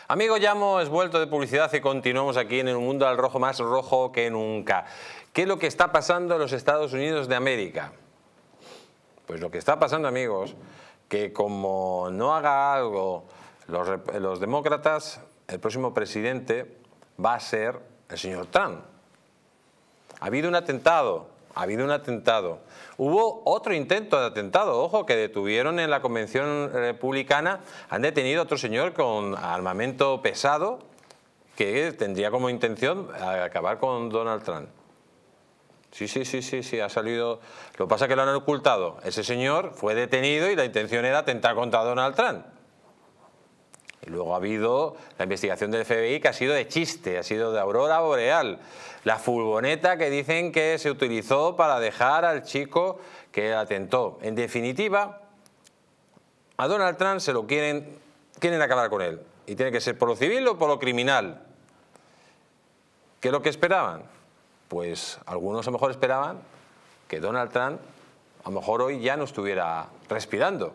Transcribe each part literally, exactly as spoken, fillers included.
Amigos, ya hemos vuelto de publicidad y continuamos aquí en un mundo al rojo, más rojo que nunca. ¿Qué es lo que está pasando en los Estados Unidos de América? Pues lo que está pasando, amigos, que como no haga algo los, los demócratas, el próximo presidente va a ser el señor Trump. Ha habido un atentado, ha habido un atentado. Hubo otro intento de atentado, ojo, que detuvieron en la convención republicana. Han detenido a otro señor con armamento pesado que tendría como intención acabar con Donald Trump. Sí, sí, sí, sí, sí, ha salido. Lo que pasa es que lo han ocultado. Ese señor fue detenido y la intención era atentar contra Donald Trump. Y luego ha habido la investigación del F B I que ha sido de chiste, ha sido de aurora boreal. La furgoneta que dicen que se utilizó para dejar al chico que atentó. En definitiva, a Donald Trump se lo quieren, quieren acabar con él. Y tiene que ser por lo civil o por lo criminal. ¿Qué es lo que esperaban? Pues algunos a lo mejor esperaban que Donald Trump a lo mejor hoy ya no estuviera respirando.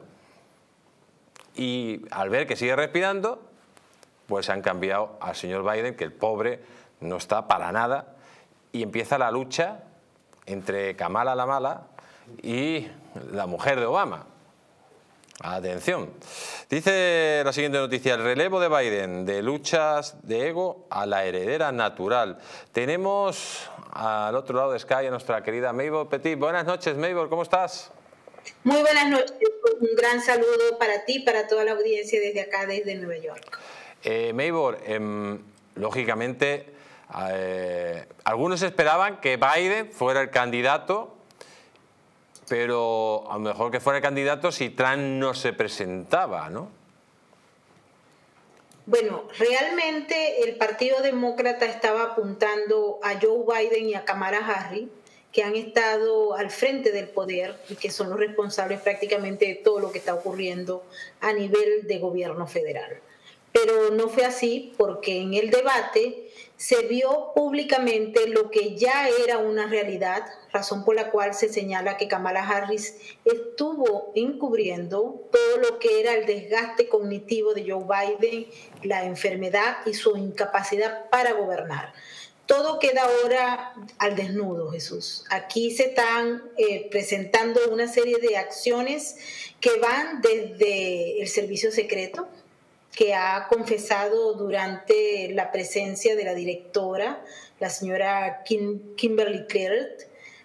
Y al ver que sigue respirando, pues han cambiado al señor Biden, que el pobre no está para nada, y empieza la lucha entre Kamala la mala y la mujer de Obama. Atención. Dice la siguiente noticia: el relevo de Biden, de luchas de ego a la heredera natural. Tenemos al otro lado de Sky a nuestra querida Mabel Petit. Buenas noches, Mabel, ¿cómo estás? Muy buenas noches, un gran saludo para ti y para toda la audiencia desde acá, desde Nueva York. Eh, Mabel, eh, lógicamente, eh, algunos esperaban que Biden fuera el candidato, pero a lo mejor que fuera el candidato si Trump no se presentaba, ¿no? Bueno, realmente el Partido Demócrata estaba apuntando a Joe Biden y a Kamala Harris, que han estado al frente del poder y que son los responsables prácticamente de todo lo que está ocurriendo a nivel de gobierno federal. Pero no fue así, porque en el debate se vio públicamente lo que ya era una realidad, razón por la cual se señala que Kamala Harris estuvo encubriendo todo lo que era el desgaste cognitivo de Joe Biden, la enfermedad y su incapacidad para gobernar. Todo queda ahora al desnudo, Jesús. Aquí se están eh, presentando una serie de acciones que van desde el servicio secreto, que ha confesado durante la presencia de la directora, la señora Kim, Kimberly Clark,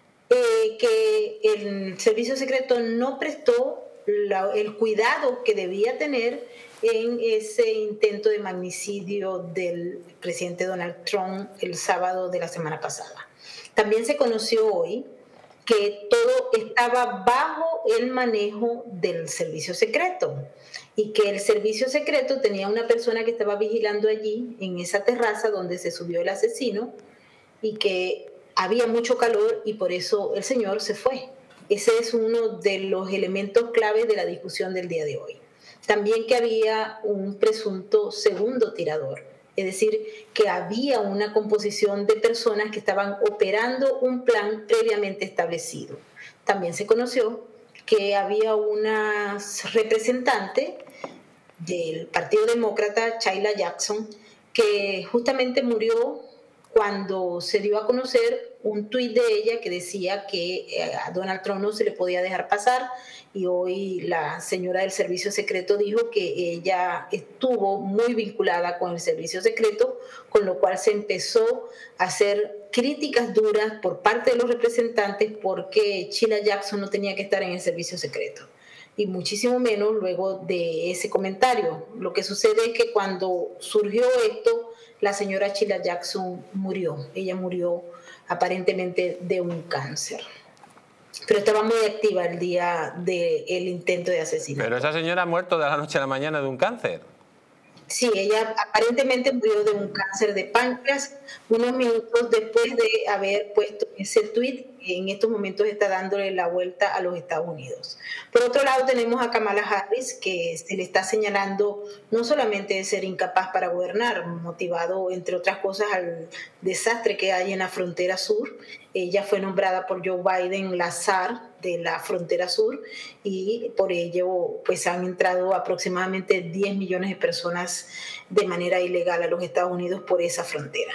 eh, que el servicio secreto no prestó la, el cuidado que debía tener en ese intento de magnicidio del presidente Donald Trump el sábado de la semana pasada. También se conoció hoy que todo estaba bajo el manejo del servicio secreto y que el servicio secreto tenía una persona que estaba vigilando allí en esa terraza donde se subió el asesino y que había mucho calor y por eso el señor se fue. Ese es uno de los elementos claves de la discusión del día de hoy. También que había un presunto segundo tirador, es decir, que había una composición de personas que estaban operando un plan previamente establecido. También se conoció que había una representante del Partido Demócrata, Sheila Jackson, que justamente murió cuando se dio a conocer un tuit de ella que decía que a Donald Trump no se le podía dejar pasar, y hoy la señora del servicio secreto dijo que ella estuvo muy vinculada con el servicio secreto, con lo cual se empezó a hacer críticas duras por parte de los representantes porque Sheila Jackson no tenía que estar en el servicio secreto, y muchísimo menos luego de ese comentario. Lo que sucede es que cuando surgió esto, la señora Sheila Jackson murió. Ella murió aparentemente de un cáncer. Pero estaba muy activa el día del intento de asesinato. Pero esa señora ha muerto de la noche a la mañana de un cáncer. Sí, ella aparentemente murió de un cáncer de páncreas unos minutos después de haber puesto ese tuit. En estos momentos está dándole la vuelta a los Estados Unidos. Por otro lado tenemos a Kamala Harris, que se le está señalando no solamente de ser incapaz para gobernar, motivado entre otras cosas al desastre que hay en la frontera sur. Ella fue nombrada por Joe Biden la zar de la frontera sur, y por ello pues han entrado aproximadamente diez millones de personas de manera ilegal a los Estados Unidos por esa frontera.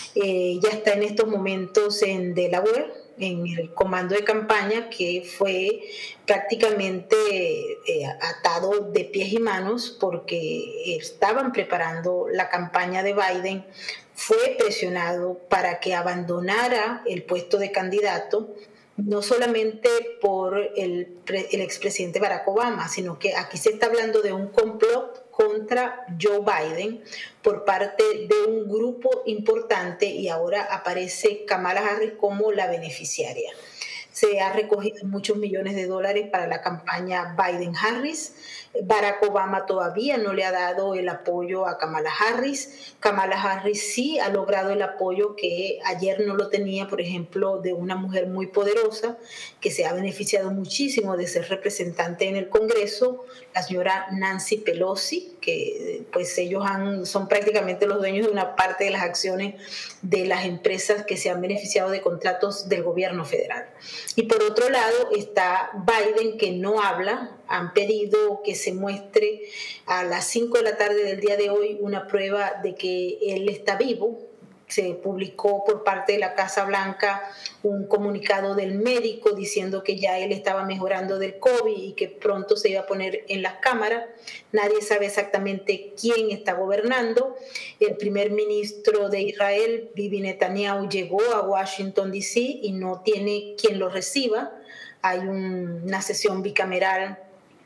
Eh, ya está en estos momentos en Delaware, en el comando de campaña, que fue prácticamente eh, atado de pies y manos porque estaban preparando la campaña de Biden. Fue presionado para que abandonara el puesto de candidato, no solamente por el, el expresidente Barack Obama, sino que aquí se está hablando de un complot contra Joe Biden por parte de un grupo importante, y ahora aparece Kamala Harris como la beneficiaria. Se ha recogido muchos millones de dólares para la campaña Biden-Harris. Barack Obama todavía no le ha dado el apoyo a Kamala Harris. Kamala Harris sí ha logrado el apoyo que ayer no lo tenía, por ejemplo, de una mujer muy poderosa que se ha beneficiado muchísimo de ser representante en el Congreso, la señora Nancy Pelosi, que pues ellos han, son prácticamente los dueños de una parte de las acciones de las empresas que se han beneficiado de contratos del gobierno federal. Y por otro lado está Biden, que no habla. Han pedido que se muestre a las cinco de la tarde del día de hoy una prueba de que él está vivo. Se publicó por parte de la Casa Blanca un comunicado del médico diciendo que ya él estaba mejorando del COVID y que pronto se iba a poner en las cámaras. Nadie sabe exactamente quién está gobernando. El primer ministro de Israel, Bibi Netanyahu, llegó a Washington, D C y no tiene quien lo reciba. Hay un, una sesión bicameral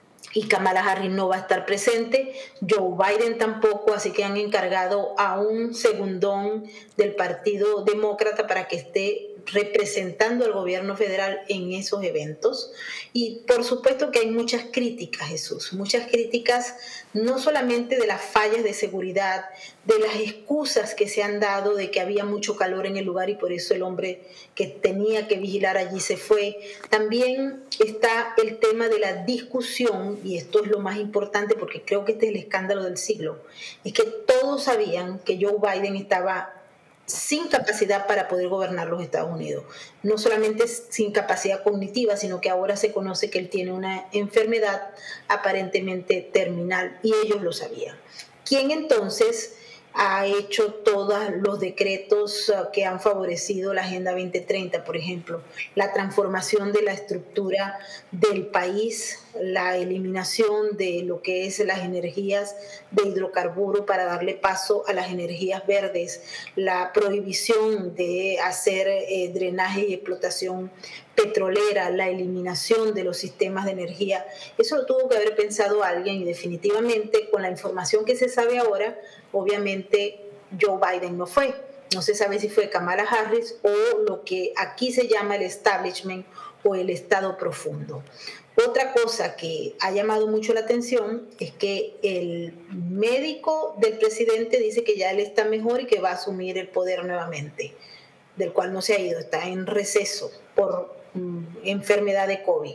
y Kamala Harris no va a estar presente, Joe Biden tampoco, así que han encargado a un segundón del Partido Demócrata para que esté representando al gobierno federal en esos eventos. Y por supuesto que hay muchas críticas, Jesús, muchas críticas no solamente de las fallas de seguridad, de las excusas que se han dado de que había mucho calor en el lugar y por eso el hombre que tenía que vigilar allí se fue. También está el tema de la discusión, y esto es lo más importante porque creo que este es el escándalo del siglo, es que todos sabían que Joe Biden estaba sin capacidad para poder gobernar los Estados Unidos. No solamente sin capacidad cognitiva, sino que ahora se conoce que él tiene una enfermedad aparentemente terminal y ellos lo sabían. ¿Quién entonces ha hecho todos los decretos que han favorecido la Agenda veinte treinta, por ejemplo, la transformación de la estructura del país, la eliminación de lo que es las energías de hidrocarburo para darle paso a las energías verdes, la prohibición de hacer eh, drenaje y explotación petrolera, la eliminación de los sistemas de energía? Eso lo tuvo que haber pensado alguien y definitivamente con la información que se sabe ahora, obviamente Joe Biden no fue. No se sabe si fue Kamala Harris o lo que aquí se llama el establishment o el estado profundo. Otra cosa que ha llamado mucho la atención es que el médico del presidente dice que ya él está mejor y que va a asumir el poder nuevamente, del cual no se ha ido, está en receso por mm, enfermedad de COVID.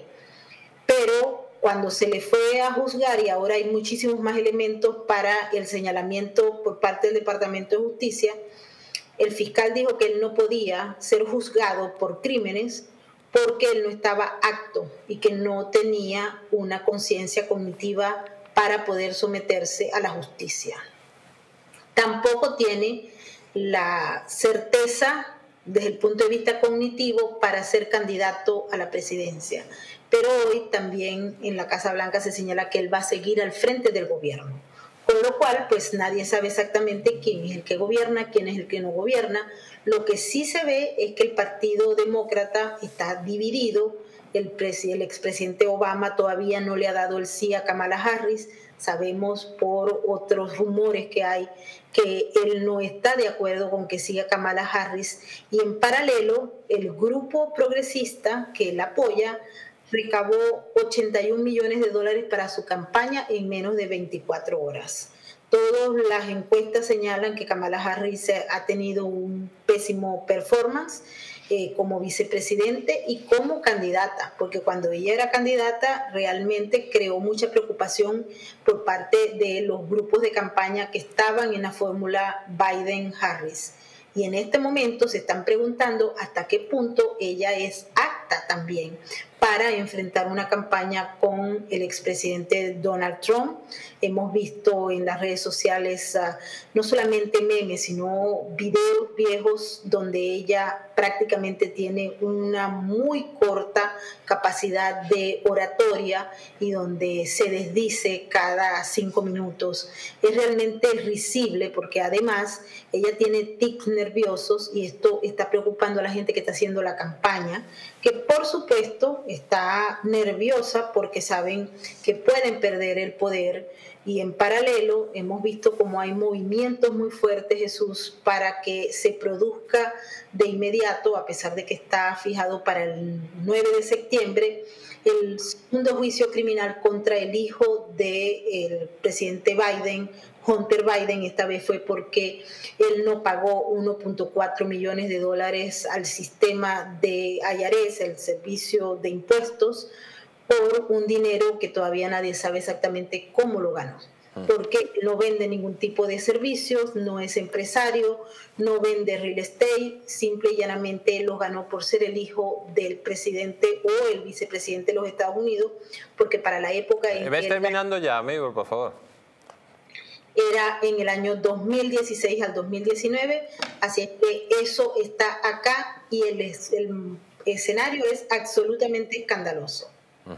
Pero cuando se le fue a juzgar, y ahora hay muchísimos más elementos para el señalamiento por parte del Departamento de Justicia, el fiscal dijo que él no podía ser juzgado por crímenes porque él no estaba apto y que no tenía una conciencia cognitiva para poder someterse a la justicia. Tampoco tiene la certeza desde el punto de vista cognitivo para ser candidato a la presidencia. Pero hoy también en la Casa Blanca se señala que él va a seguir al frente del gobierno. Con lo cual, pues nadie sabe exactamente quién es el que gobierna, quién es el que no gobierna. Lo que sí se ve es que el Partido Demócrata está dividido. El, el expresidente Obama todavía no le ha dado el sí a Kamala Harris. Sabemos por otros rumores que hay que él no está de acuerdo con que siga Kamala Harris. Y en paralelo, el grupo progresista que la apoya recabó ochenta y un millones de dólares para su campaña en menos de veinticuatro horas. Todas las encuestas señalan que Kamala Harris ha tenido un pésimo performance eh, como vicepresidente y como candidata, porque cuando ella era candidata realmente creó mucha preocupación por parte de los grupos de campaña que estaban en la fórmula Biden-Harris. Y en este momento se están preguntando hasta qué punto ella es apta también. para enfrentar una campaña con el expresidente Donald Trump. Hemos visto en las redes sociales uh, no solamente memes, sino videos viejos donde ella prácticamente tiene una muy corta capacidad de oratoria y donde se desdice cada cinco minutos. Es realmente risible porque además ella tiene tics nerviosos y esto está preocupando a la gente que está haciendo la campaña, que por supuesto está nerviosa porque saben que pueden perder el poder. Y en paralelo hemos visto cómo hay movimientos muy fuertes, Jesús, para que se produzca de inmediato, a pesar de que está fijado para el nueve de septiembre, el segundo juicio criminal contra el hijo del presidente Biden, Hunter Biden. Esta vez fue porque él no pagó uno punto cuatro millones de dólares al sistema de I R S, el servicio de impuestos, por un dinero que todavía nadie sabe exactamente cómo lo ganó, porque no vende ningún tipo de servicios, no es empresario, no vende real estate, simple y llanamente lo ganó por ser el hijo del presidente o el vicepresidente de los Estados Unidos, porque para la época... En ¿Ves terminando ya, amigo, por favor? Era en el año dos mil dieciséis al dos mil diecinueve, así es que eso está acá y el, el escenario es absolutamente escandaloso.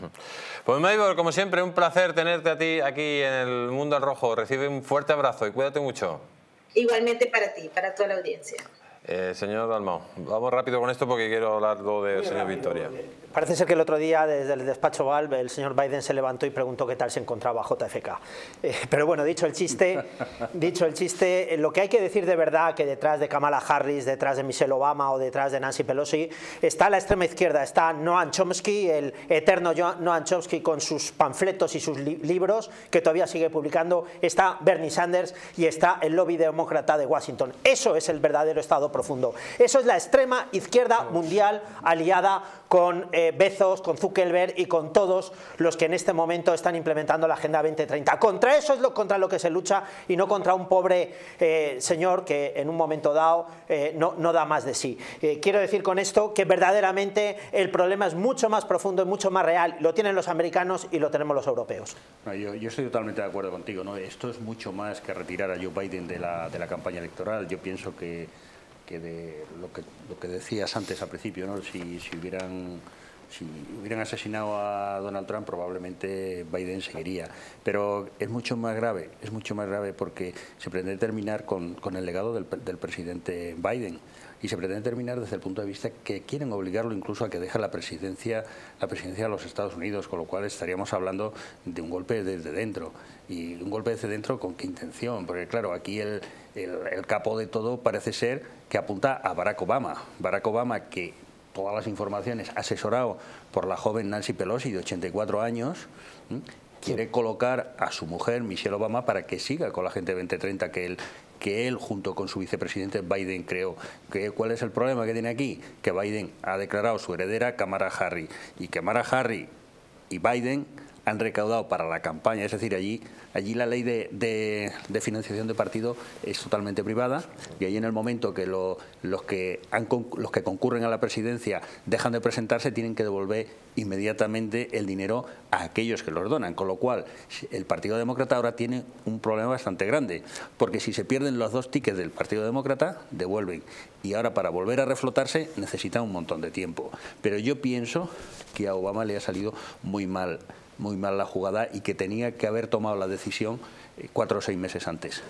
Pues Maybor, como siempre, un placer tenerte a ti aquí en el Mundo al Rojo. Recibe un fuerte abrazo y cuídate mucho. Igualmente para ti, para toda la audiencia. Eh, señor Dalmau, vamos rápido con esto porque quiero hablar del señor Victoria. Parece ser que el otro día desde el despacho Oval el señor Biden se levantó y preguntó qué tal se encontraba J F K. Eh, pero bueno, dicho el chiste, dicho el chiste, lo que hay que decir de verdad que detrás de Kamala Harris, detrás de Michelle Obama o detrás de Nancy Pelosi está la extrema izquierda, está Noam Chomsky, el eterno Noam Chomsky con sus panfletos y sus li libros que todavía sigue publicando, está Bernie Sanders y está el lobby demócrata de Washington. Eso es el verdadero estado profundo. Eso es la extrema izquierda mundial aliada con eh, Bezos, con Zuckerberg y con todos los que en este momento están implementando la Agenda veinte treinta. Contra eso es lo, contra lo que se lucha y no contra un pobre eh, señor que en un momento dado eh, no, no da más de sí. Eh, quiero decir con esto que verdaderamente el problema es mucho más profundo y mucho más real. Lo tienen los americanos y lo tenemos los europeos. No, yo, yo estoy totalmente de acuerdo contigo, ¿no? Esto es mucho más que retirar a Joe Biden de la, de la campaña electoral. Yo pienso que que de lo que lo que decías antes al principio, ¿no? Si, si hubieran si hubieran asesinado a Donald Trump, probablemente Biden seguiría. Pero es mucho más grave, es mucho más grave porque se pretende terminar con, con el legado del, del presidente Biden. Y se pretende terminar desde el punto de vista que quieren obligarlo incluso a que deje la presidencia, la presidencia de los Estados Unidos, con lo cual estaríamos hablando de un golpe desde dentro. Y un golpe desde dentro, ¿con qué intención? Porque claro, aquí el, el, el capo de todo parece ser que apunta a Barack Obama. Barack Obama, que todas las informaciones, asesorado por la joven Nancy Pelosi de ochenta y cuatro años, ¿sí?, quiere colocar a su mujer, Michelle Obama, para que siga con la Agenda veinte treinta que él, que él junto con su vicepresidente Biden creó. ¿Qué, ¿Cuál es el problema que tiene aquí? Que Biden ha declarado su heredera Kamala Harris, y Kamala Harris y Biden han recaudado para la campaña, es decir, allí, allí la ley de, de, de financiación de partido es totalmente privada, y ahí en el momento que lo, los, que han, los que concurren a la presidencia dejan de presentarse, tienen que devolver inmediatamente el dinero a aquellos que los donan, con lo cual el Partido Demócrata ahora tiene un problema bastante grande, porque si se pierden los dos tickets del Partido Demócrata, devuelven, y ahora para volver a reflotarse necesitan un montón de tiempo. Pero yo pienso que a Obama le ha salido muy mal muy mal la jugada y que tenía que haber tomado la decisión cuatro o seis meses antes.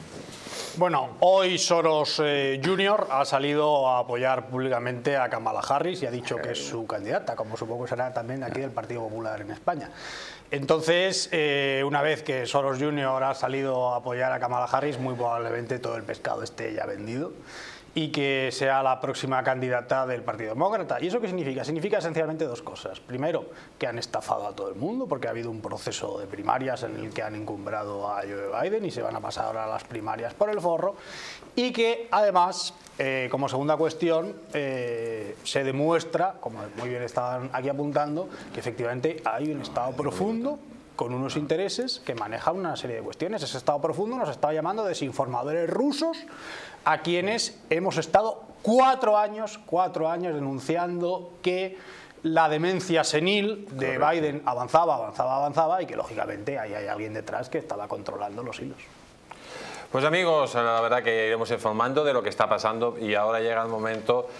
Bueno, hoy Soros eh, junior ha salido a apoyar públicamente a Kamala Harris y ha dicho que es su candidata, como supongo que será también aquí del Partido Popular en España. Entonces, eh, una vez que Soros junior ha salido a apoyar a Kamala Harris, muy probablemente todo el pescado esté ya vendido y que sea la próxima candidata del Partido Demócrata. ¿Y eso qué significa? Significa esencialmente dos cosas. Primero, que han estafado a todo el mundo porque ha habido un proceso de primarias en el que han encumbrado a Joe Biden y se van a pasar ahora las primarias por el forro, y que además, eh, como segunda cuestión, eh, se demuestra, como muy bien estaban aquí apuntando, que efectivamente hay un estado profundo con unos intereses que maneja una serie de cuestiones. Ese estado profundo nos está llamando desinformadores rusos, a quienes hemos estado cuatro años, cuatro años denunciando que la demencia senil de Correcto. Biden avanzaba, avanzaba, avanzaba y que lógicamente ahí hay alguien detrás que estaba controlando los hilos. Pues amigos, la verdad que iremos informando de lo que está pasando y ahora llega el momento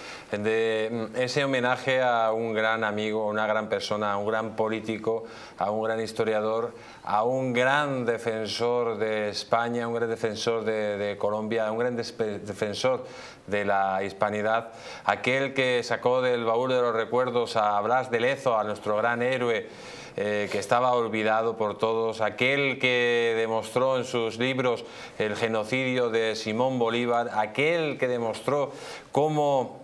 de ese homenaje a un gran amigo, una gran persona, a un gran político, a un gran historiador, a un gran defensor de España, un gran defensor de, de Colombia, un gran defensor de la hispanidad, aquel que sacó del baúl de los recuerdos a Blas de Lezo, a nuestro gran héroe, Eh, que estaba olvidado por todos, aquel que demostró en sus libros el genocidio de Simón Bolívar, aquel que demostró cómo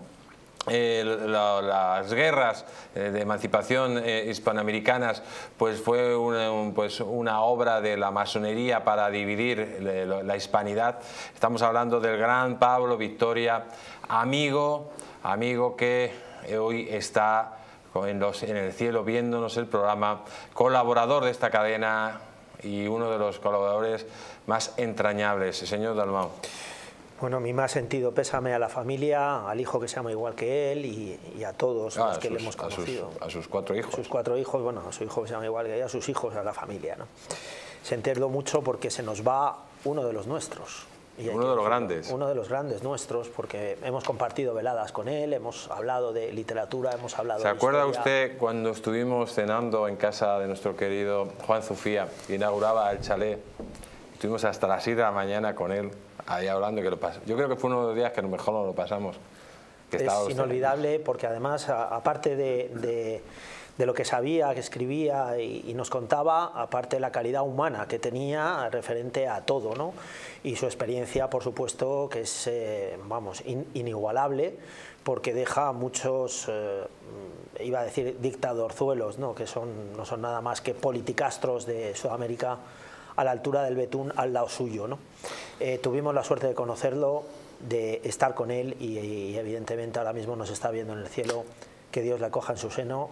eh, la, las guerras eh, de emancipación eh, hispanoamericanas pues fue una, un, pues una obra de la masonería para dividir la, la hispanidad. Estamos hablando del gran Pablo Victoria, amigo, amigo que hoy está En, los, en el cielo viéndonos el programa, colaborador de esta cadena y uno de los colaboradores más entrañables. Señor Dalmau. Bueno, mi más sentido pésame a la familia, al hijo que se llama igual que él y, y a todos ah, los que sus, le hemos conocido. A sus, a sus cuatro hijos. A sus cuatro hijos, bueno, a su hijo que se llama igual que ella, a sus hijos, a la familia, ¿no? Sentirlo mucho porque se nos va uno de los nuestros. Y uno de los grandes. Uno de los grandes nuestros, porque hemos compartido veladas con él, hemos hablado de literatura, hemos hablado de ¿Se acuerda historia? usted cuando estuvimos cenando en casa de nuestro querido Juan Zufía, que inauguraba el chalet? Estuvimos hasta las seis de la mañana con él, ahí hablando, que lo pas... yo creo que fue uno de los días que a lo mejor no lo pasamos. Que es inolvidable porque además, a, aparte de... de de lo que sabía, que escribía y, y nos contaba, aparte de la calidad humana que tenía referente a todo, ¿no? Y su experiencia, por supuesto, que es, eh, vamos, in, inigualable, porque deja muchos, eh, iba a decir dictadorzuelos, ¿no? Que son, no son nada más que politicastros de Sudamérica a la altura del betún al lado suyo, ¿no? Eh, tuvimos la suerte de conocerlo, de estar con él y, y evidentemente ahora mismo nos está viendo en el cielo, que Dios la coja en su seno.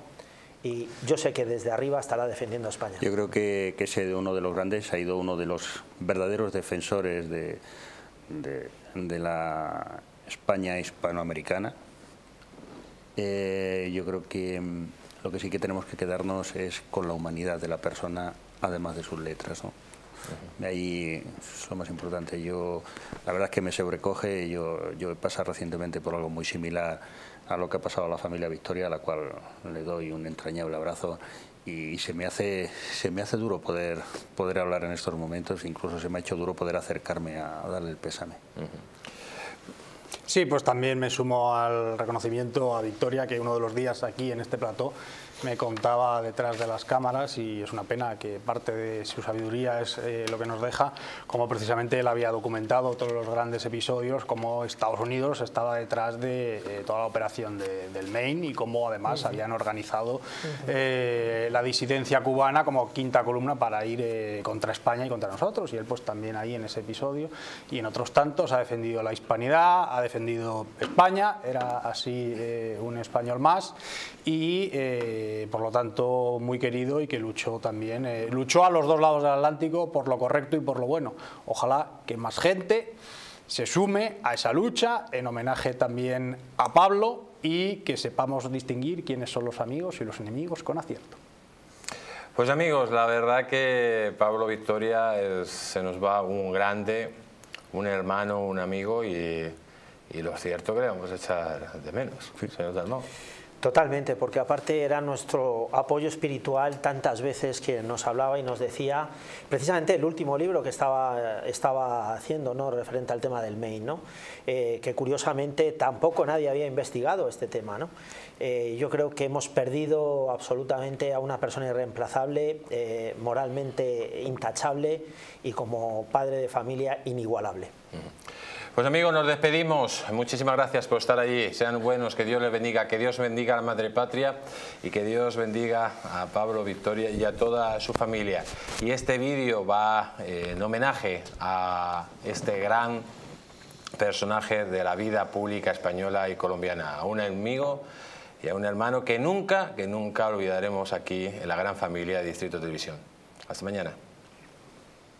Y yo sé que desde arriba estará defendiendo a España. Yo creo que, que ese de uno de los grandes ha ido uno de los verdaderos defensores de, de, de la España hispanoamericana. Eh, yo creo que lo que sí que tenemos que quedarnos es con la humanidad de la persona, además de sus letras, ¿no? Uh-huh. Ahí es lo más importante. Yo, la verdad es que me sobrecoge. Yo, yo he pasado recientemente por algo muy similar a lo que ha pasado a la familia Victoria, a la cual le doy un entrañable abrazo y se me hace se me hace duro poder poder hablar en estos momentos, incluso se me ha hecho duro poder acercarme a, a darle el pésame. Uh-huh. Sí, pues también me sumo al reconocimiento a Victoria, que uno de los días aquí en este plató me contaba detrás de las cámaras, y es una pena que parte de su sabiduría es eh, lo que nos deja, como precisamente él había documentado todos los grandes episodios, como Estados Unidos estaba detrás de eh, toda la operación de, del Maine y cómo además uh-huh. habían organizado eh, la disidencia cubana como quinta columna para ir eh, contra España y contra nosotros, y él pues también ahí en ese episodio y en otros tantos ha defendido la hispanidad, ha defendido España, era así eh, un español más y eh, por lo tanto muy querido, y que luchó también, eh, luchó a los dos lados del Atlántico por lo correcto y por lo bueno. Ojalá que más gente se sume a esa lucha, en homenaje también a Pablo, y que sepamos distinguir quiénes son los amigos y los enemigos con acierto. Pues amigos, la verdad que Pablo Victoria es, se nos va un grande, un hermano, un amigo, y, y lo cierto que le vamos a echar de menos, señor Dalmau. Totalmente, porque aparte era nuestro apoyo espiritual tantas veces, que nos hablaba y nos decía, precisamente el último libro que estaba, estaba haciendo, ¿no?, referente al tema del Maine, ¿no? Eh, que curiosamente tampoco nadie había investigado este tema, ¿no? Eh, yo creo que hemos perdido absolutamente a una persona irreemplazable, eh, moralmente intachable y como padre de familia inigualable. Pues amigos, nos despedimos. Muchísimas gracias por estar allí. Sean buenos, que Dios les bendiga, que Dios bendiga a la Madre Patria y que Dios bendiga a Pablo Victoria y a toda su familia. Y este vídeo va eh, en homenaje a este gran personaje de la vida pública española y colombiana, a un amigo y a un hermano que nunca, que nunca olvidaremos aquí en la gran familia de Distrito Televisión. Hasta mañana.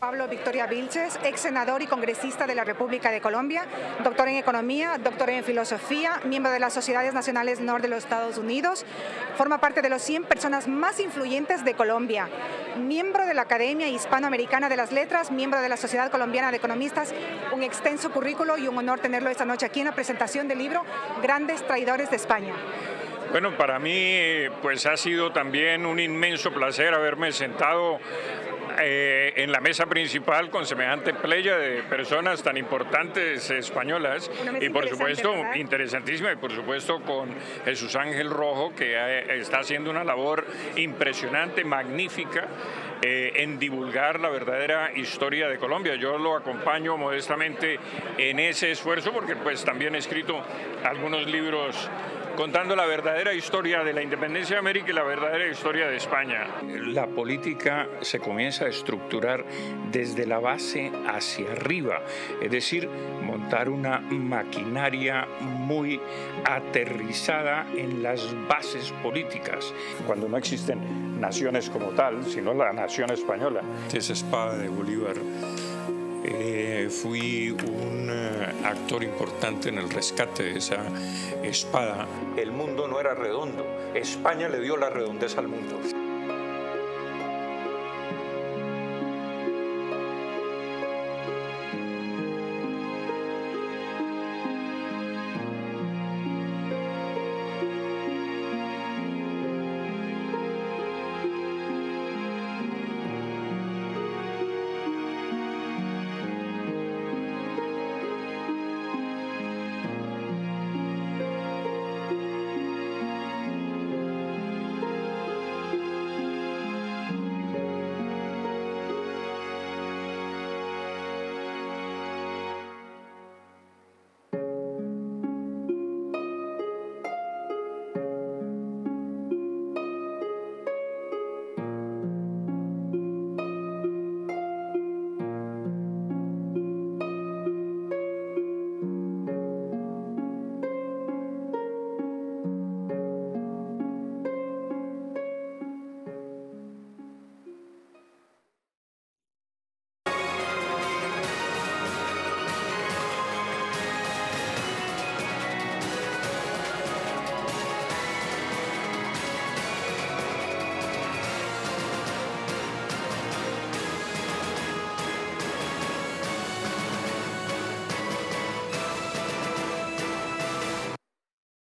Pablo Victoria Vilches, ex senador y congresista de la República de Colombia, doctor en Economía, doctor en Filosofía, miembro de las Sociedades Nacionales Nord de los Estados Unidos, forma parte de los cien personas más influyentes de Colombia, miembro de la Academia Hispanoamericana de las Letras, miembro de la Sociedad Colombiana de Economistas, un extenso currículo y un honor tenerlo esta noche aquí en la presentación del libro Grandes Traidores de España. Bueno, para mí pues ha sido también un inmenso placer haberme sentado Eh, en la mesa principal con semejante playa de personas tan importantes españolas y por supuesto ¿verdad? interesantísima y por supuesto con Jesús Ángel Rojo que eh, está haciendo una labor impresionante, magnífica eh, en divulgar la verdadera historia de Colombia. Yo lo acompaño modestamente en ese esfuerzo porque pues también he escrito algunos libros contando la verdadera historia de la independencia de América y la verdadera historia de España. La política se comienza a estructurar desde la base hacia arriba, es decir, montar una maquinaria muy aterrizada en las bases políticas. Cuando no existen naciones como tal, sino la nación española. Esa espada de Bolívar. Eh, fui un uh, actor importante en el rescate de esa espada. El mundo no era redondo, España le dio la redondez al mundo.